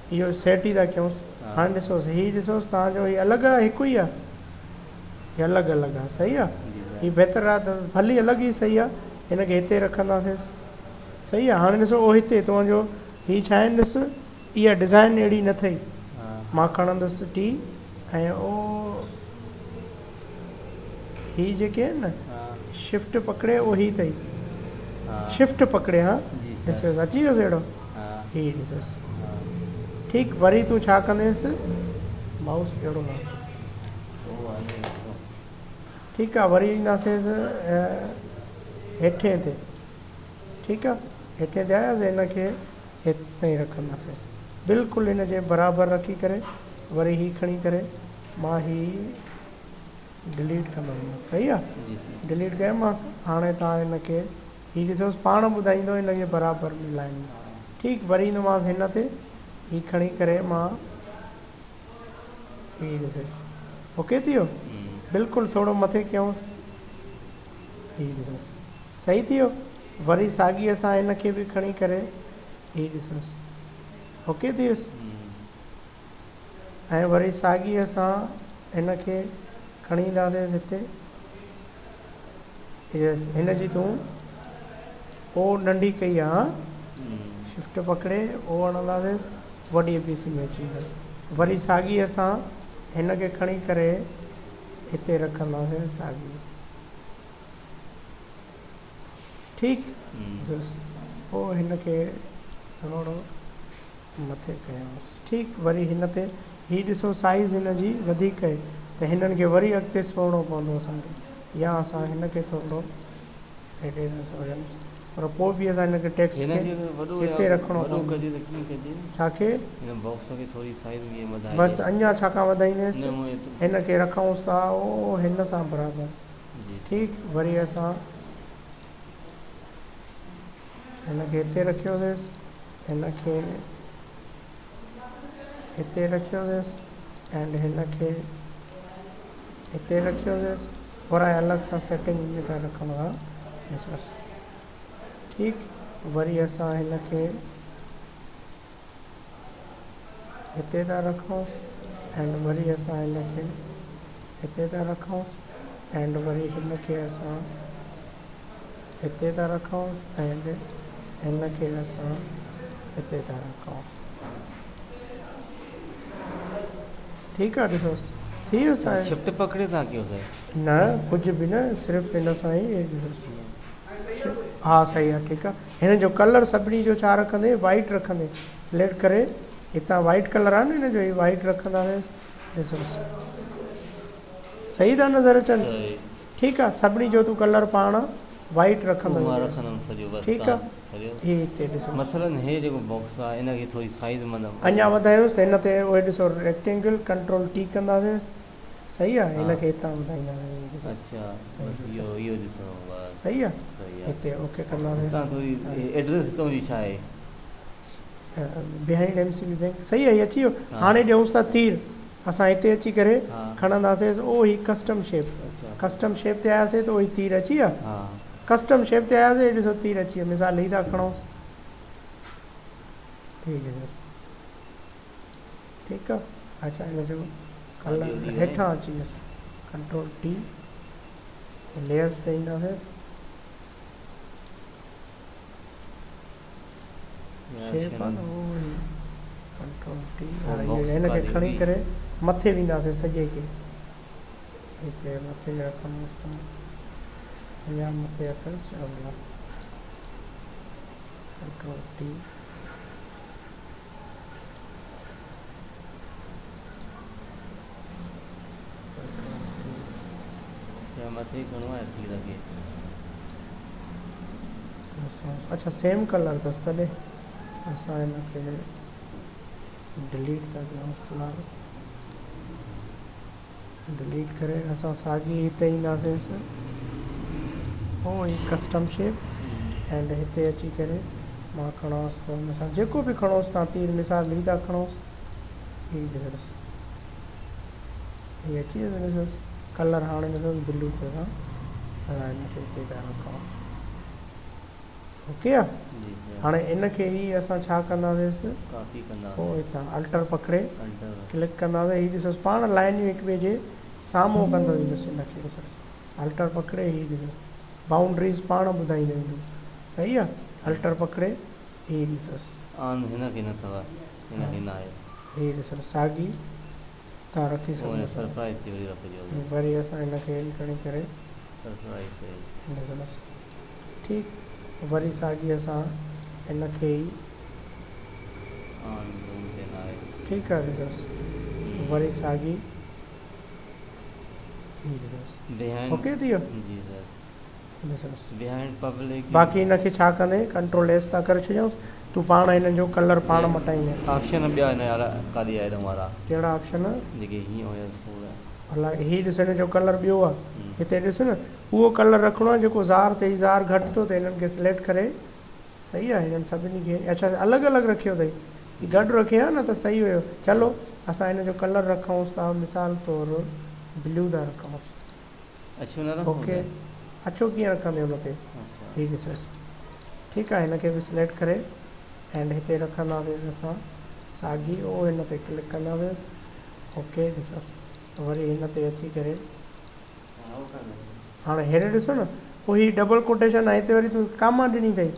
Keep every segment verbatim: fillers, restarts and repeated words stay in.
इहो सेट ई था कयूंसि। हाणे ॾिसोसि हीअ ॾिसोसि तव्हांजो हीअ अलॻि आहे हिकु ई आहे, हीअ अलॻि अलॻि आहे, सही आहे। हीअ बहितरु आहे त भली अलॻि ई सही आहे, हिनखे हिते रखंदासीं, सही आहे। हाणे ॾिसो ओ हिते तुंहिंजो हीअ छा आहिनि, ॾिस इहा डिज़ाइन अहिड़ी न अथई, मां खणंदुसि टी ऐं ओ हीअ जेके आहिनि न शिफ्ट पकड़े ओ हीअ अथई, शिफ्ट पकड़े, हा ॾिसोसि अची वियोसि अहिड़ो, हीअ ॾिसोसि ठीकु। वरी तूं छा कंदेसि, माउस अहिड़ो न, ठीकु आहे। वरी ईंदासींसि हेठे ते, ठीकु आहे, हेठे ते आयासीं, हिनखे हेठि ताईं रखंदासीं बिल्कुलु हिन जे बराबरि रखी करे। वरी हीअ खणी करे मां हीअ डिलीट कंदोमांसि, सही आहे, डिलीट कयोमांसि। हाणे तव्हां हिनखे हीअ ॾिसोसि पाण ॿुधाईंदो हिनखे बराबरि मिलाइनि, ठीकु। वरी ईंदोमांसि हिन ते, हीअ खणी करे मां हीअ ॾिसोसि ओके थी वियो, बिल्कुलु थोरो मथे कयूंसि, हीअ ॾिसोसि सही थी वियो। वरी साॻी असां हिनखे बि खणी करे हीअ ॾिसोसि ओके थी वियुसि, ऐं वरी साॻी असां हिनखे खणी ईंदासीं हिते, हिन जी तूं ओ नंढी कई आहे, शिफ्ट पकड़े ओ हणंदासीं, वॾी पीसी में अची वेंदो। वरी साॻी असां हिनखे खणी करे हिते रखंदासीं साॻी, ठीकु। पोइ हिनखे थोरो मथे कयोसि, ठीकु। वरी हिन ते हीअ ॾिसो साइज़ हिन जी वधीक आहे, त हिननि खे वरी अॻिते सोड़ो पवंदो असांखे, या असां हिनखे थोरो हेॾे सोड़ियोसि, पर पोइ बि असां हिनखे टेक्स्ट हिते रखिणो पवंदो। छाखे बसि अञा छाकाणि वधाईंदासीं, हिनखे रखूंसि था ओ हिन सां बराबरि, ठीकु। वरी असां हिनखे हिते रखियोसीं, हिनखे हिते रखियोसीं एंड हिनखे हिते रखियोसीं, और अलॻि सां सेटिंग में था रखूं था, ॾिसोसि ठीकु। वरी असां हिनखे हिते था रखूंसि एंड वरी असां हिनखे हिते था रखूंसि एंड वरी हिनखे असां हिते था रखूंसि एंड हिनखे असां हिते था रखूंसि, ठीकु आहे। ॾिसोसि थी वियुसि, शिफ्ट पकड़े था कयोसि न कुझु बि न, सिर्फ़ु हिन सां ई ॾिसोसि, हा सही आहे, ठीकु आहे। हिन जो कलर सभिनी जो छा रखंदे, वाइट रखंदे, सिलेक्ट करे हितां वाइट कलर आहे न हिन जो, वाइट रखंदासीं, ॾिसोसि सही था नज़र अचनि, ठीकु आहे। सभिनी जो तूं कलर पाण वाइट रखंदो, ठीकु आहे। हीअ हिते ॾिसो मसलन हे जेको बॉक्स आहे इनखे थोरी साइज़ मतिलबु अञा वधायोसि, हिन ते उहे ॾिसो रेक्टेंगल कंट्रोल टी कंदासीं, सही आहे। हिनखे हितां वधाईंदासीं, सही आहे, हिते ओके कंदासीं। एड्रेस तुंहिंजी छा आहे, behind M C B bank, सही आहे, अची वियो। हाणे ॾियूंसि था तीर, असां हिते अची करे खणंदासीं ओ ही कस्टम शेप, कस्टम शेप ते आयासीं त उहो तीर अची विया, कस्टम शेप ते आयासीं, ॾिसो तीर अची वियो। मिसाल हीअ था खणोसि, ठीकु आहे, ठीकु आहे। अच्छा हिनजो कलर हेठां अची वियुसि, कंट्रोल टी, लेयर्स ते ईंदासीं, शेप आहे न उहो कंट्रोल टी, हिनखे खणी करे मथे वेंदासीं सॼे खे, हिते मथे रखंदुसि त अञा मथे अथसि, कंट्रोल टी, मथे घणो आहे थी लॻे, अच्छा सेम कलर अथसि, तॾहिं असां हिनखे डिलीट था कयूं, फ़िलहालु डिलीट करे असां साॻी हिते ईंदासीं, पोइ ही कस्टम शेप एंड हिते अची करे मां खणोसि त हुन सां जेको बि खणोसि तव्हां तीर, मिसाल हीअ था खणोसि, हीअ ॾिसोसि हीअ अची वियो, ॾिसोसि कलर हाणे ॾिसोसि ब्लू ते असां हिनखे हिते था रखूंसि, ओके आहे जी सर हाणे इनखे ई असां छा कंदासीं काफ़ी कंदा पोइ हितां अल्टर पकड़े अल्टर क्लिक कंदासीं हीअ ॾिसोसि पाण लाइनियूं हिक ॿिए जे साम्हूं कंदो वेंदुसि इनखे ॾिसोसि अल्टर पकड़े हीअ ॾिसोसि बाउंड्रीज़ पाण ॿुधाईंदो वेंदो सही आहे अल्टर पकड़े हीअ ॾिसोसि आन हिनखे न अथव हिनखे न आहे हीअ ॾिसोसि साॻी तव्हां रखी पोइ सघो हिन था सरप्राइज़ थी वरी रखिजो वरी असां हिनखे इन खणी करे सरप्राइज़ ते ॾिसोसि ठीकु वरी साॻी असां हिनखे ई आन ज़ूम ते न आहे ठीकु आहे ॾिसोसि वरी साॻी हीअ ॾिसोसि बिहाइंड ओके थी वियो जी सर ॾिसोसि बिहाइंड पब्लिक बाक़ी हिनखे छा कंदे कंट्रोल एस था करे छॾियूंसि तूं पाण हिननि जो कलर पाण मटाईंदे ऑप्शन ॿिया हिन वारा काॾे आहे वारा कहिड़ा ऑप्शन जेके हीअं हुयसि पूरा अलाए हीअ ॾिस हिन जो कलर ॿियो आहे हिते ॾिस न उहो कलर रखिणो आहे जेको ज़ार ते ज़ार घटि थो थिए हिननि खे सिलेक्ट करे सही आहे हिननि सभिनी खे अच्छा अलॻि अलॻि रखियो अथई हीअ गॾु रखियो आहे न त सही हुयो चलो असां हिन जो कलर रखूंसि था मिसाल तौरु ब्लू था रखूंसि अछो न रखो ओके अछो कीअं रखंदे हुन ते हीअ ॾिसोसि ठीकु आहे हिनखे बि सिलेक्ट करे एंड हिते रखंदासीं असां साॻी ओ हिन ते क्लिक कंदासीं ओके ॾिसोसि वरी हिन ते अची करे हाणे हेॾे ॾिसो न पोइ हीअ डबल कोटेशन आहे हिते वरी तूं कामा ॾिनी अथई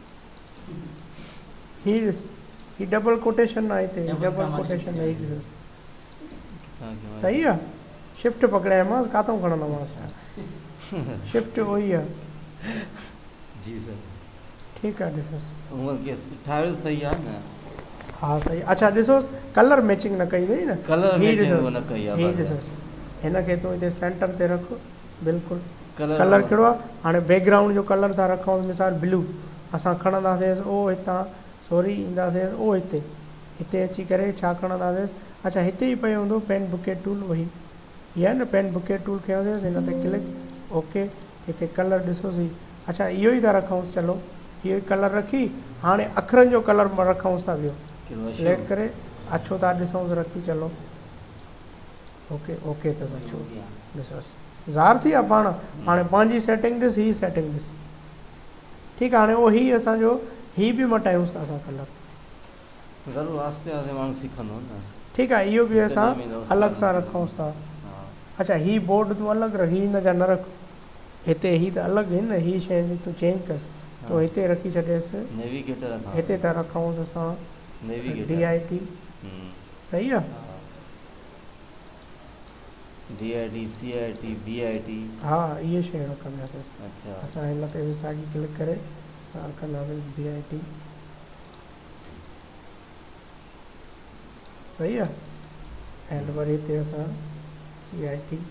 हीअ ॾिस हीअ डबल कोटेशन आहे हिते डबल कोटेशन आहे हीअ ॾिसोसि सही आहे शिफ्ट पकड़ायोमांसि काथऊं खणंदोमांसि शिफ्ट उहो ई आहे जी सर ठीकु आहे ॾिसोसि हूअं की ठाहियो सही आहे न हा सही अच्छा ॾिसोसि कलर मैचिंग न कई अथई न कलर हीअ मैचिंग ॾिसोसि न कई आहे हीअ ॾिसोसि हिनखे तूं हिते सेंटर ते रख बिल्कुलु कलर कहिड़ो आहे हाणे बैकग्राउंड जो कलर था रखूं मिसाल ब्लू असां खणंदासीं ओ हितां सॉरी ईंदासीं ओ हिते हिते अची करे छा खणंदासीं अच्छा हिते ई पियो हूंदो पेन बुकेट टूल वही इहा आहे न पेन बुकेट टूल खयोसीं हिन ते क्लिक ओके हिते कलर ॾिसोसि अच्छा इहो ई था रखूंसि चलो इहो ई कलर रखी हाणे अखरनि जो कलर रखूंसि था ॿियो सिलेक्ट करे अछो था ॾिसूंसि रखी चलो ओके ओके अथसि अछो ॾिसोसि ज़ार थी आहे पाण हाणे पंहिंजी सेटिंग ॾिस हीअ सेटिंग ॾिस ठीकु आहे हाणे उहो हीअ असांजो हीअ बि मटायूंसि था असां कलर ज़रूरु आहिस्ते आहिस्ते माण्हू सिखंदो न ठीकु आहे इहो बि असां अलॻि सां रखूंसि था अच्छा हीअ बोर्ड तूं अलॻि रख हीअ हिन जा न रख हिते हीअ त अलॻि आहिनि न हीअ शइ तूं चेंज कसि तो हिते रखी छॾियसि नेविगेटर हिते था रखूंसि असां नेविगेटर डी आई टी सही आहे D I T C I T B I T हा इहे शयूं रखंदासीं अच्छा असां हिन ते बि साॻी क्लिक करे असां रखंदासीं बी आई टी सही आहे एंड वरी हिते असां C I T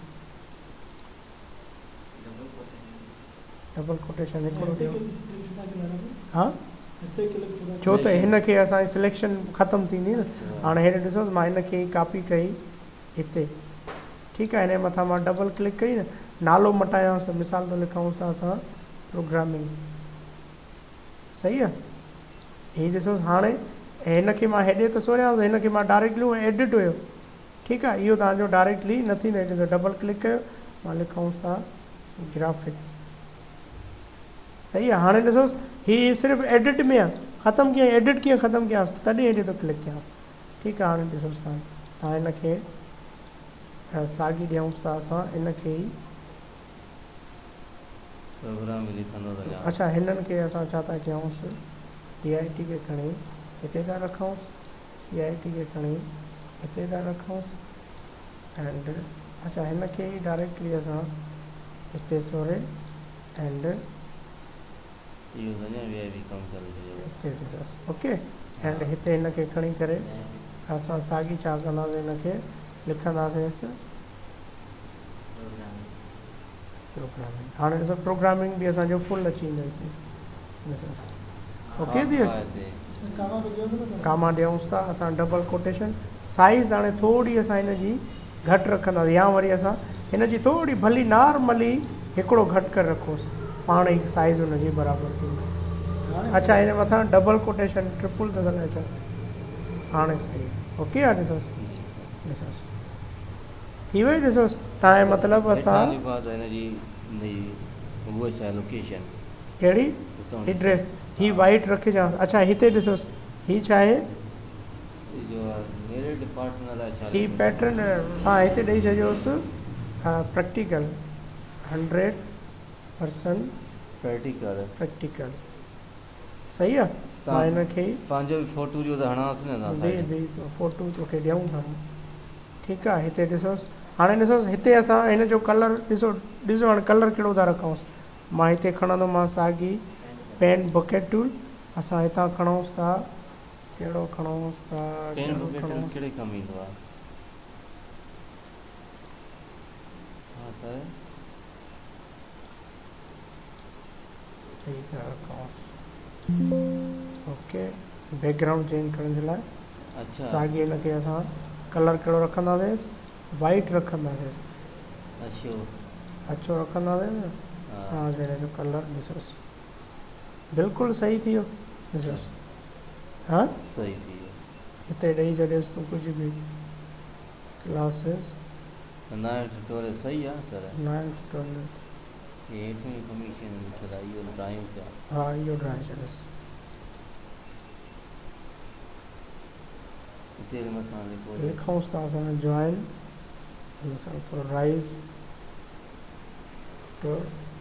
double quotation हिकिड़ो ॾियो हा छो त हिनखे असांजी सिलेक्शन ख़तमु थींदी न हाणे हेॾे ॾिसोसि मां हिनखे कॉपी कई हिते ठीकु आहे हिन मथां मां डबल क्लिक कई न नालो मटायांसि मिसाल तो लिखूंसि था असां प्रोग्रामिंग सही आहे हीअ ॾिसोसि हाणे हिनखे मां हेॾे त सोरियांसि हिनखे मां डायरेक्टली एडिट हुयो ठीकु आहे इहो तव्हांजो डायरेक्टली न थींदो ॾिसो डबल क्लिक कयो मां लिखूंसि था ग्राफिक्स सही आहे हाणे ॾिसोसि हीअ सिर्फ़ु एडिट में आहे ख़तमु कीअं एडिट कीअं ख़तमु कयांसि तॾहिं हेॾे थो क्लिक कयांसि ठीकु आहे हाणे ॾिसोसि तव्हां तव्हां हिनखे साॻी ॾियूंसि था असां हिनखे ई प्रोग्राम लिखंदो त अच्छा हिननि खे असां छा था कयूंसि डी आई टी खे खणी हिते था रखूंसि सी आई टी खे खणी हिते था रखूंसि एंड अच्छा हिनखे ई डायरेक्टली असां हिते सोरे एंड इहो वञे ॿिया बि कमु करे छॾियो हिते ॾिसोसि ओके एंड हिते हिनखे खणी करे असां साॻी छा कंदासीं हिनखे लिखंदासीं प्रोग्रामिंग हाणे ॾिसो प्रोग्रामिंग बि असांजो फुल अची वेंदो हिते ॾिसोसि ओके थी कामा ॾियूंसि था असां डबल कोटेशन साइज़ हाणे थोरी असां हिनजी घटि रखंदासीं या वरी असां हिनजी थोरी भली नॉर्मली हिकिड़ो घटि करे रखोसि पाण ई साइज़ हुनजी बराबरि थींदी अच्छा हिन मथां डबल कोटेशन ट्रिपल त हलाए छा हाणे सही ओके आहे ॾिसोसि ॾिसोसि थी वई ॾिसोसि तव्हांजे मतिलबु असां हिनजी उहा छा लोकेशन कहिड़ी एड्रेस ही वाइट रखे जा। अच्छा हिते ॾिसो ही छा आहे, ये जो मेरे डिपार्टमेंट वाला अच्छा ही पैटर्न हाँ हिते ॾेई छॾियोसि practical hundred percent practical practical सही आहे। मां हिनखे पंहिंजो बि फोटो जो त हणांसि न असां बि साइड। बि फोटो तोखे ॾियूं था। ठीकु आहे हिते ॾिसोसि हाणे ॾिसोसि हिते असां हिन जो कलर ॾिसो ॾिसो हाणे कलर कहिड़ो था रखूंसि। मां हिते खणंदोमांसि साॻी पेन बुकेट टूल, असां हितां खणूंसि था कहिड़ो खणूंसि था पेन कहिड़ो बुकेट खणूं? कहिड़े कमु ईंदो आहे? हा सर ठीकु आहे रखूंसि। ओके बैकग्राउंड चेंज करण जे लाइ अच्छा साॻी हिनखे असां कलर कहिड़ो रखंदासीं, वाइट रखंदासीं, अछो अछो रखंदासीं न। हा हा जॾहिं जो कलर ॾिसोसि बिल्कुलु सही थी वियो ॾिसोसि। हा सही थी वियो। हिते ॾेई छॾियोसि तूं कुझु बि क्लासिस नाइंथ ट्वेल्थ सही आहे सर। नाइंथ ट्वेल्थ ये हेठि में कमीशन लिखियलु आहे इहो ड्राइंग ते आहे। हा इहो ड्राए छॾियोसि। हिते मथां लिखो लिखूंसि था असां जॉइन असां थोरो राइज़ टू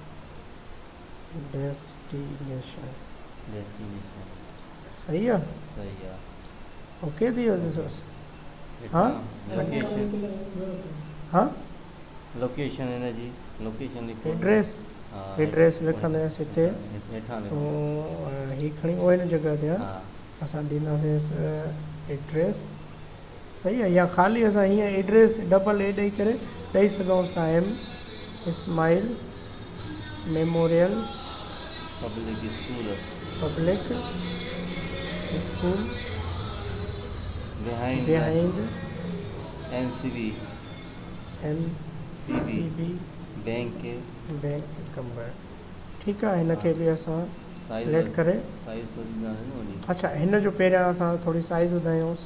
डेस्टिनेशन डेस्टिनेशन सही आहे। सही आहे। ओके थी वियो ॾिसोसि। हेठां हाँ? लोकेशन हा लोकेशन हिन जी लोकेशन लिखो। एड्रेस हा एड्रेस लिखंदासीं हिते हेठां तो लिखो। ही खणी उहो हिन जॻह ते आहे हा असां ॾींदासीं एड्रेस सही आहे। या ख़ाली असां हीअं एड्रेस डबल ए ॾेई करे ॾेई सघूं था M Ismail memorial public school public school behind behind M C B M C C B B bank bank Qambar. ठीकु आहे हिनखे बि असां साइज सिलेक्ट करे साइज सोचींदा आहिनि न वॾी। अच्छा हिन जो पहिरियां असां थोरी साइज़ ॿुधायूंसि।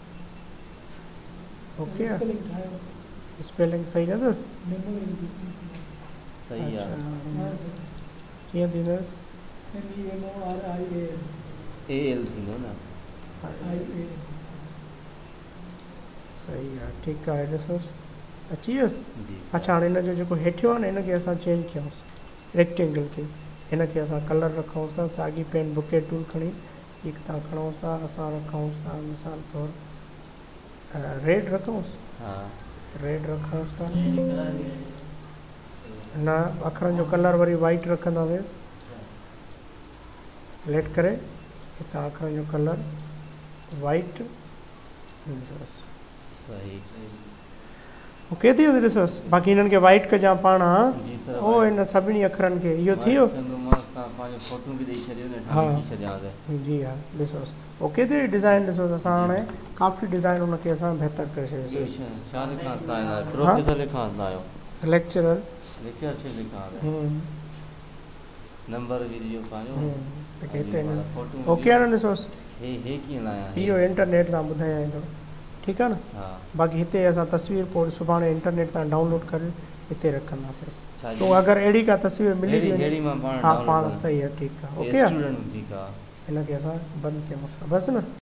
ओके स्पेलिंग सही न अथसि? सही आहे। कीअं थींदसि? ए एल थींदो न। सही आहे ठीकु आहे ॾिसोसि अची वियसि। जी अच्छा हाणे हिन जो जेको हेठियो आहे न हिनखे असां चेंज कयूंसि रेक्टेंगल खे। हिनखे असां कलर रखूंसि था साॻी पेन बुकेट टूल खणी हिकु था खणूंसि था असां रखूंसि था मिसाल तौरु रेड रखूंसि हा रेड रखूंसि था न अखरनि जो कलर वरी वाइट रखंदासीं। सिलेक्ट करे हितां अखरनि जो कलर वाइट ॾिसोसि। सही ओके थी वियो ॾिसोसि। बाक़ी हिननि खे वाइट कजां पाण हा जी सर। ओ हिन सभिनी अखरनि खे इहो थी वियो। तव्हां पंहिंजो फोटो बि ॾेई छॾियो न हा लिखी छॾियांसि। जी हा ॾिसोसि ओके थी डिज़ाइन ॾिसोसि असां हाणे काफ़ी डिज़ाइन हुनखे असां बहितर करे छॾियोसीं। छा लिखां तव्हां प्रोफेसर लिखां आहियो लेक्चरर लेक्चरशिप लिखां नंबर बि ॾिजो पंहिंजो हिते फोटो ओके आहे न ॾिसोसि। हे हे कीअं लाया इहो इंटरनेट तां ॿुधायां थो ठीकु आहे न। हा बाक़ी हिते असां तस्वीर पोइ सुभाणे इंटरनेट तां डाउनलोड करे हिते रखंदासीं। छा तो अगरि अहिड़ी का तस्वीर मिली थी अहिड़ी वञे मां पाण हा डाउनलोड पाण कयां। सही आहे ठीकु आहे ओके आहे स्टूडेंट ठीकु आहे। हिनखे असां बंदि कयूंसि बसि न।